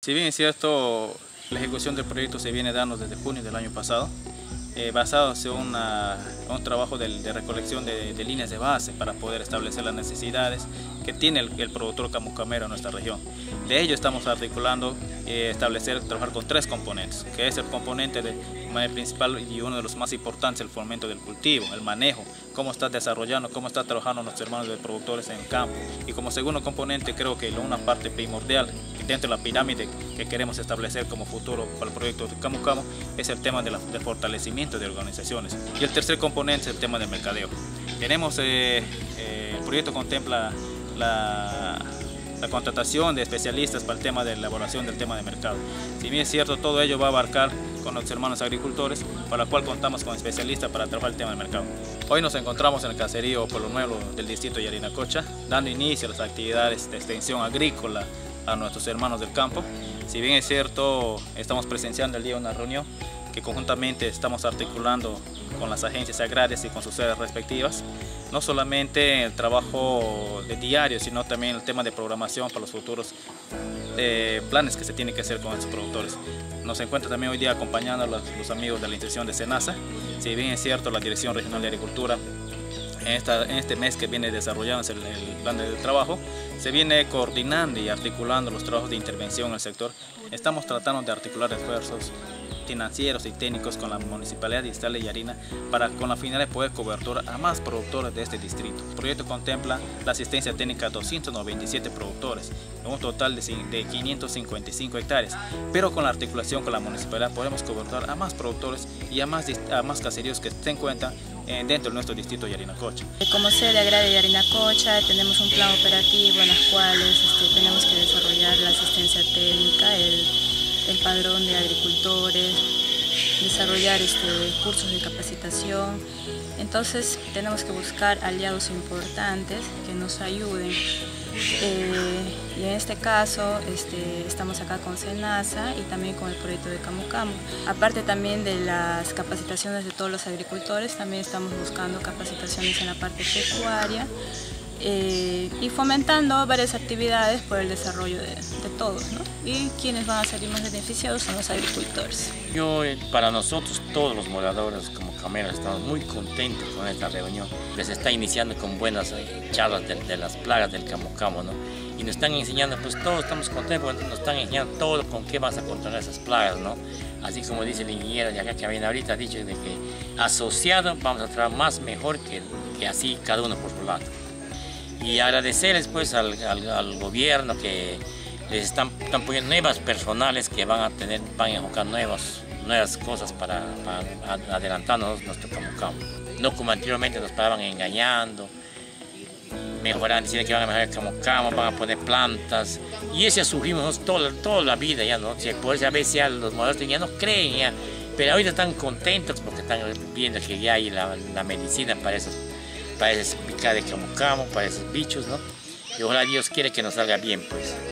Si bien es cierto, la ejecución del proyecto se viene dando desde junio del año pasado, basado en un trabajo de recolección de líneas de base para poder establecer las necesidades que tiene el productor camucamero en nuestra región. De ello estamos articulando trabajar con tres componentes, que es el componente principal y uno de los más importantes, el fomento del cultivo, el manejo, cómo está desarrollando, cómo está trabajando nuestros hermanos de productores en el campo. Y como segundo componente, creo que una parte primordial dentro de la pirámide que queremos establecer como futuro para el proyecto de Camu Camu es el tema del fortalecimiento de organizaciones. Y el tercer componente es el tema del mercadeo. El proyecto contempla la contratación de especialistas para el tema de elaboración del tema de mercado. Si bien es cierto, todo ello va a abarcar con nuestros hermanos agricultores, para la cual contamos con especialistas para trabajar el tema del mercado. Hoy nos encontramos en el caserío Pueblo Nuevo del distrito de Yarinacocha, dando inicio a las actividades de extensión agrícola a nuestros hermanos del campo. Si bien es cierto, estamos presenciando el día una reunión que conjuntamente estamos articulando con las agencias agrarias y con sus sedes respectivas, no solamente el trabajo de diario, sino también el tema de programación para los futuros planes que se tienen que hacer con estos productores. Nos encuentra también hoy día acompañando a los amigos de la institución de SENASA. Si bien es cierto, la Dirección Regional de Agricultura en este mes que viene desarrollándose el plan de trabajo, se viene coordinando y articulando los trabajos de intervención en el sector. Estamos tratando de articular esfuerzos financieros y técnicos con la Municipalidad Distrital de Yarina con la finalidad de poder cobertura a más productores de este distrito. El proyecto contempla la asistencia técnica a 297 productores, en un total de 555 hectáreas, pero con la articulación con la Municipalidad podemos cobertura a más productores y a más caseríos que se encuentran dentro de nuestro distrito de Yarinacocha. Como sede agraria de Yarinacocha tenemos un plan operativo en el cual tenemos que desarrollar la asistencia técnica, el padrón de agricultores, desarrollar cursos de capacitación. Entonces tenemos que buscar aliados importantes que nos ayuden. Y en este caso estamos acá con SENASA y también con el proyecto de Camu Camu. Aparte también de las capacitaciones de todos los agricultores, también estamos buscando capacitaciones en la parte pecuaria y fomentando varias actividades por el desarrollo de todos, ¿no? Y quienes van a salir más beneficiados son los agricultores. Para nosotros, todos los moradores como cameros, estamos muy contentos con esta reunión. Les está iniciando con buenas charlas de las plagas del Camu Camu, ¿no? Y nos están enseñando, pues todos estamos contentos, porque nos están enseñando todo con qué vas a controlar esas plagas, ¿no? Así como dice el ingeniero de acá que viene ahorita, ha dicho de que asociado vamos a trabajar más mejor que así cada uno por su lado. Y agradecerles pues al gobierno que les están poniendo nuevas personales que van a enfocar nuevas cosas para adelantarnos nuestro Camu Camu. No como anteriormente nos paraban engañando, mejorar, diciendo que van a mejorar el Camu Camu, van a poner plantas, y eso sufrimos toda la vida ya, ¿no? Por eso a veces ya los moradores ya no creen ya, pero ahorita están contentos porque están viendo que ya hay la medicina para esas picadas de Camu Camu, para esos bichos, ¿no? Y ojalá Dios quiere que nos salga bien, pues.